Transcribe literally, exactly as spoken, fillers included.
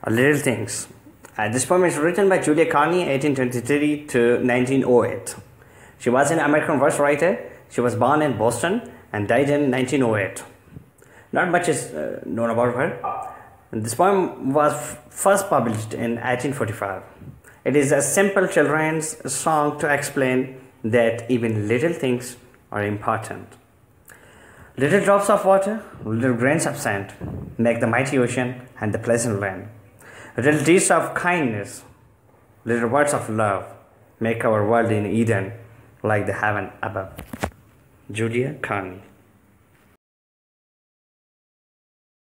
Little Things. Uh, this poem is written by Julia Carney, eighteen twenty-three to nineteen oh eight. She was an American verse writer. She was born in Boston and died in nineteen oh eight. Not much is uh, known about her. This poem was first published in eighteen forty-five. It is a simple children's song to explain that even little things are important. Little drops of water, little grains of sand, make the mighty ocean and the pleasant land. Little deeds of kindness, little words of love, make our world in Eden like the heaven above. Julia Carney.